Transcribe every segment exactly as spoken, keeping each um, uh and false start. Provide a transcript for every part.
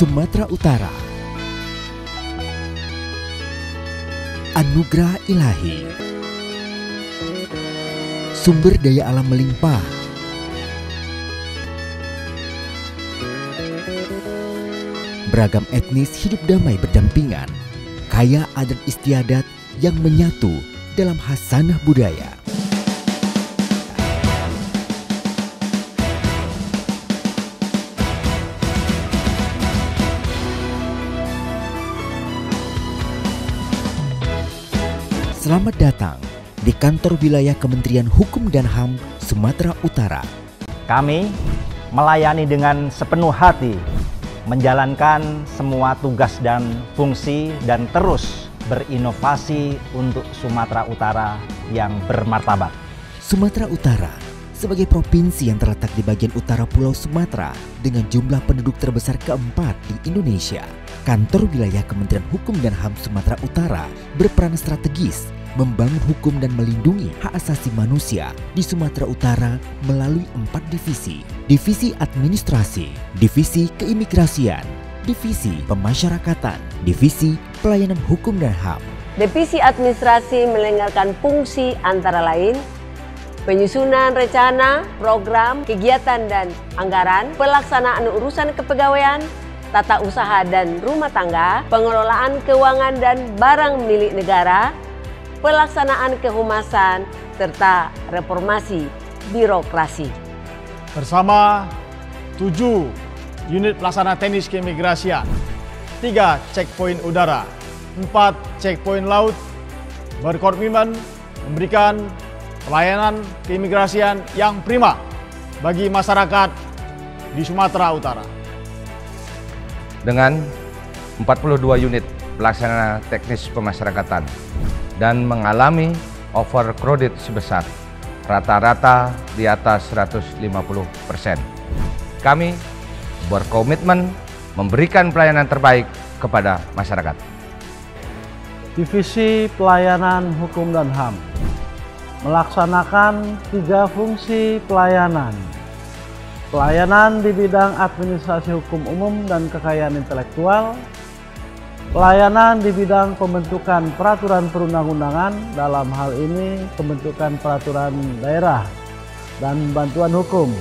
Sumatera Utara. Anugerah ilahi. Sumber daya alam melimpah. Beragam etnis hidup damai berdampingan. Kaya adat istiadat yang menyatu dalam khasanah budaya. Selamat datang di kantor wilayah Kementerian Hukum dan H A M Sumatera Utara. Kami melayani dengan sepenuh hati, menjalankan semua tugas dan fungsi dan terus berinovasi untuk Sumatera Utara yang bermartabat. Sumatera Utara sebagai provinsi yang terletak di bagian utara Pulau Sumatera dengan jumlah penduduk terbesar keempat di Indonesia. Kantor wilayah Kementerian Hukum dan H A M Sumatera Utara berperan strategis membangun hukum dan melindungi hak asasi manusia di Sumatera Utara melalui empat divisi. Divisi Administrasi, Divisi Keimigrasian, Divisi Pemasyarakatan, Divisi Pelayanan Hukum dan H A M. Divisi Administrasi mendengarkan fungsi antara lain penyusunan rencana, program, kegiatan dan anggaran, pelaksanaan urusan kepegawaian, tata usaha dan rumah tangga, pengelolaan keuangan dan barang milik negara, pelaksanaan kehumasan, serta reformasi birokrasi. Bersama tujuh unit pelaksana teknis keimigrasian, tiga checkpoint udara, empat checkpoint laut, berkomitmen memberikan pelayanan keimigrasian yang prima bagi masyarakat di Sumatera Utara. Dengan empat puluh dua unit pelaksana teknis pemasyarakatan dan mengalami overcrowded sebesar rata-rata di atas seratus lima puluh persen. Kami berkomitmen memberikan pelayanan terbaik kepada masyarakat. Divisi Pelayanan Hukum dan H A M melaksanakan tiga fungsi pelayanan. Pelayanan di bidang administrasi hukum umum dan kekayaan intelektual, pelayanan di bidang pembentukan peraturan perundang-undangan, dalam hal ini pembentukan peraturan daerah dan bantuan hukum,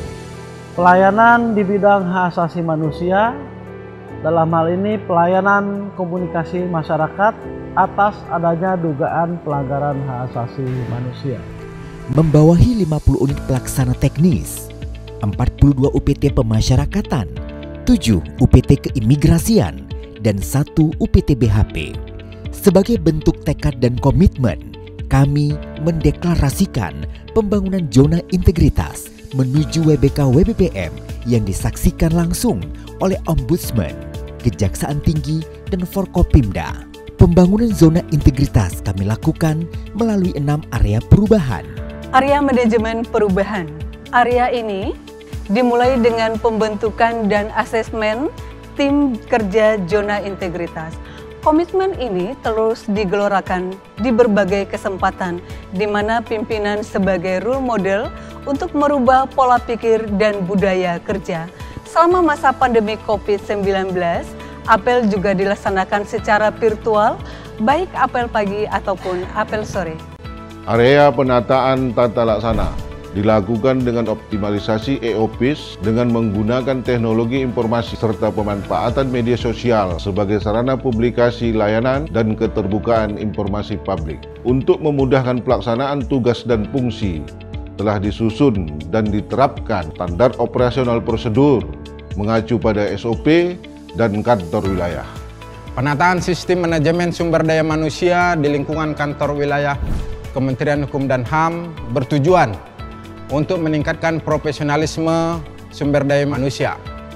pelayanan di bidang hak asasi manusia, dalam hal ini pelayanan komunikasi masyarakat atas adanya dugaan pelanggaran hak asasi manusia. Membawahi lima puluh unit pelaksana teknis, empat puluh dua U P T pemasyarakatan, tujuh U P T keimigrasian, dan satu U P T B H P. Sebagai bentuk tekad dan komitmen, kami mendeklarasikan pembangunan zona integritas menuju W B K W B P M yang disaksikan langsung oleh Ombudsman, Kejaksaan Tinggi, dan Forkopimda. Pembangunan zona integritas kami lakukan melalui enam area perubahan. Area manajemen perubahan. Area ini dimulai dengan pembentukan dan asesmen tim kerja zona integritas. Komitmen ini terus digelorakan di berbagai kesempatan, di mana pimpinan sebagai role model untuk merubah pola pikir dan budaya kerja. Selama masa pandemi COVID sembilan belas, apel juga dilaksanakan secara virtual, baik apel pagi ataupun apel sore. Area penataan tata laksana dilakukan dengan optimalisasi E O P I S dengan menggunakan teknologi informasi serta pemanfaatan media sosial sebagai sarana publikasi layanan dan keterbukaan informasi publik. Untuk memudahkan pelaksanaan tugas dan fungsi, telah disusun dan diterapkan standar operasional prosedur mengacu pada S O P dan kantor wilayah. Penataan sistem manajemen sumber daya manusia di lingkungan kantor wilayah Kementerian Hukum dan H A M bertujuan untuk meningkatkan profesionalisme sumber daya manusia.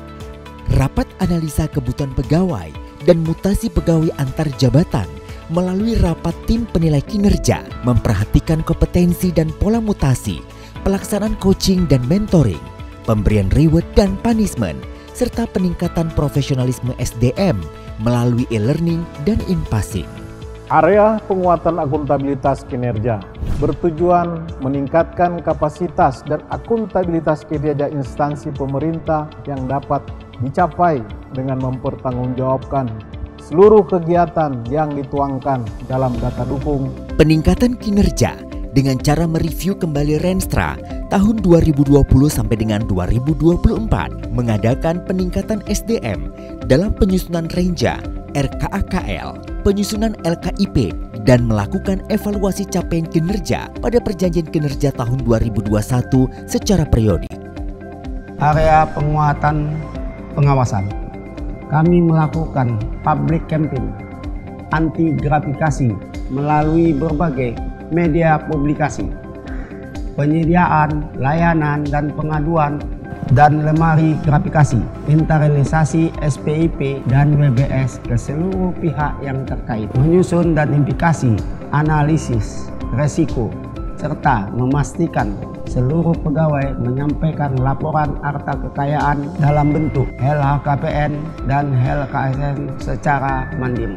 Rapat analisa kebutuhan pegawai dan mutasi pegawai antar jabatan melalui rapat tim penilai kinerja, memperhatikan kompetensi dan pola mutasi, pelaksanaan coaching dan mentoring, pemberian reward dan punishment, serta peningkatan profesionalisme S D M melalui e-learning dan in-passing. Area penguatan akuntabilitas kinerja bertujuan meningkatkan kapasitas dan akuntabilitas kinerja instansi pemerintah yang dapat dicapai dengan mempertanggungjawabkan seluruh kegiatan yang dituangkan dalam data dukung. Peningkatan kinerja dengan cara mereview kembali Renstra tahun dua ribu dua puluh sampai dengan dua ribu dua puluh empat, mengadakan peningkatan S D M dalam penyusunan Renja, R K A K L, penyusunan L K I P, dan melakukan evaluasi capaian kinerja pada perjanjian kinerja tahun dua ribu dua puluh satu secara periodik. Area penguatan pengawasan, kami melakukan public campaign anti gratifikasi melalui berbagai media publikasi, penyediaan layanan dan pengaduan dan lemari gratifikasi, internalisasi S P I P dan W B S ke seluruh pihak yang terkait, menyusun dan implikasi analisis resiko, serta memastikan seluruh pegawai menyampaikan laporan harta kekayaan dalam bentuk L H K P N dan L K S N secara mandiri.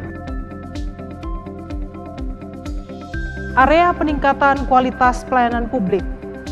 Area peningkatan kualitas pelayanan publik.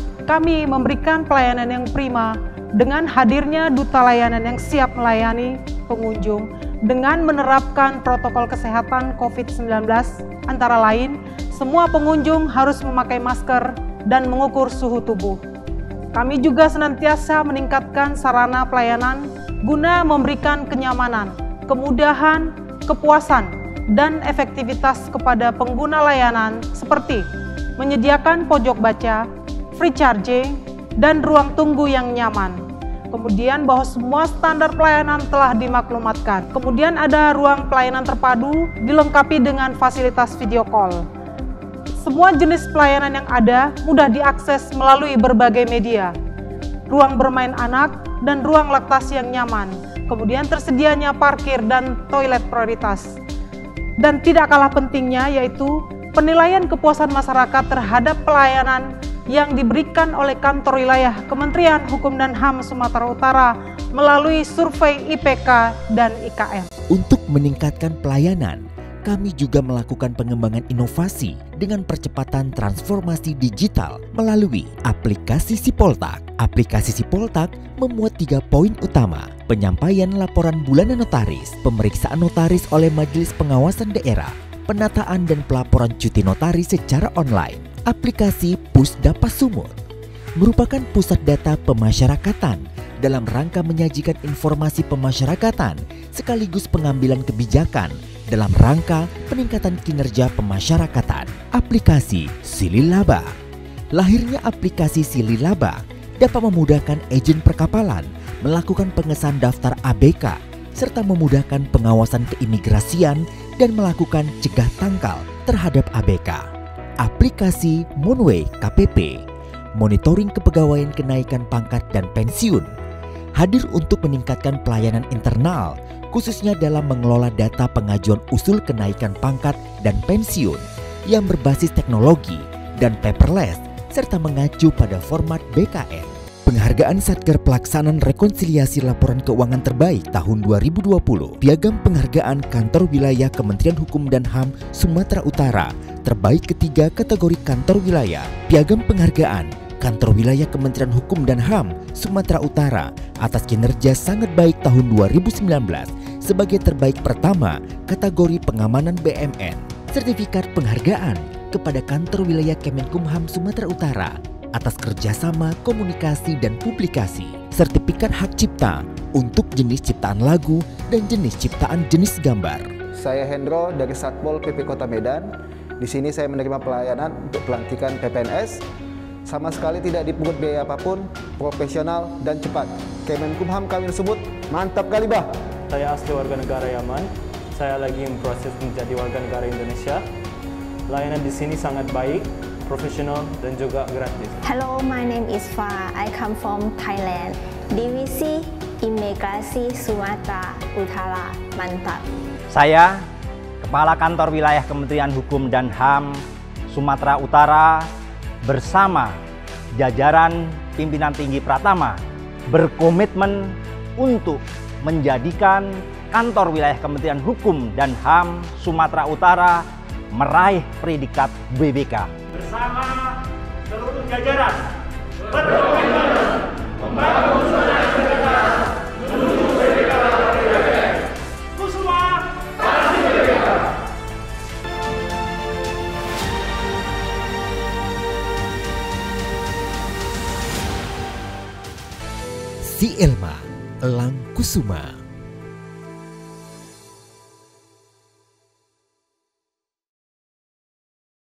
Kami memberikan pelayanan yang prima dengan hadirnya duta layanan yang siap melayani pengunjung dengan menerapkan protokol kesehatan COVID sembilan belas, antara lain semua pengunjung harus memakai masker dan mengukur suhu tubuh. Kami juga senantiasa meningkatkan sarana pelayanan guna memberikan kenyamanan, kemudahan, kepuasan, dan efektivitas kepada pengguna layanan seperti menyediakan pojok baca, free charging, dan ruang tunggu yang nyaman. Kemudian bahwa semua standar pelayanan telah dimaklumatkan. Kemudian ada ruang pelayanan terpadu dilengkapi dengan fasilitas video call. Semua jenis pelayanan yang ada mudah diakses melalui berbagai media. Ruang bermain anak dan ruang laktasi yang nyaman. Kemudian tersedianya parkir dan toilet prioritas. Dan tidak kalah pentingnya yaitu penilaian kepuasan masyarakat terhadap pelayanan yang diberikan oleh kantor wilayah Kementerian Hukum dan H A M Sumatera Utara melalui survei I P K dan I K M. Untuk meningkatkan pelayanan, kami juga melakukan pengembangan inovasi dengan percepatan transformasi digital melalui aplikasi Sipoltak. Aplikasi Sipoltak memuat tiga poin utama: penyampaian laporan bulanan notaris, pemeriksaan notaris oleh Majelis Pengawasan Daerah, penataan dan pelaporan cuti notaris secara online. Aplikasi Pusdapa Sumut merupakan pusat data pemasyarakatan dalam rangka menyajikan informasi pemasyarakatan sekaligus pengambilan kebijakan dalam rangka peningkatan kinerja pemasyarakatan. Aplikasi Sililaba. Lahirnya aplikasi Sililaba dapat memudahkan agen perkapalan melakukan pengesahan daftar A B K serta memudahkan pengawasan keimigrasian dan melakukan cegah tangkal terhadap A B K. Aplikasi Moonway K P P, monitoring kepegawaian kenaikan pangkat dan pensiun, hadir untuk meningkatkan pelayanan internal, khususnya dalam mengelola data pengajuan usul kenaikan pangkat dan pensiun yang berbasis teknologi dan paperless, serta mengacu pada format B K N. Penghargaan Satker Pelaksanaan Rekonsiliasi Laporan Keuangan Terbaik tahun dua ribu dua puluh, Piagam Penghargaan Kantor Wilayah Kementerian Hukum dan H A M Sumatera Utara, terbaik ketiga kategori kantor wilayah. Piagam Penghargaan Kantor Wilayah Kementerian Hukum dan H A M Sumatera Utara atas kinerja sangat baik tahun dua ribu sembilan belas sebagai terbaik pertama kategori pengamanan B M N. Sertifikat penghargaan kepada Kantor Wilayah Kemenkumham Sumatera Utara atas kerjasama komunikasi dan publikasi. Sertifikat hak cipta untuk jenis ciptaan lagu dan jenis ciptaan jenis gambar. Saya Hendro dari Satpol P P Kota Medan. Di sini saya menerima pelayanan untuk pelantikan P P N S. Sama sekali tidak dipungut biaya apapun, profesional dan cepat. Kemenkumham kami sebut mantap kali bah. Saya asli warga negara Yaman. Saya lagi memproses menjadi warga negara Indonesia. Layanan di sini sangat baik, profesional dan juga gratis. Hello, my name is Fa. I come from Thailand. Divisi Imigrasi Sumatera Utara, mantap. Saya Kepala Kantor Wilayah Kementerian Hukum dan H A M Sumatera Utara bersama jajaran pimpinan tinggi Pratama berkomitmen untuk menjadikan Kantor Wilayah Kementerian Hukum dan H A M Sumatera Utara meraih predikat W B K. Bersama seluruh jajaran berkomitmen membangun Sumatera Utara menuju W B K. Si Elma Elang Kusuma.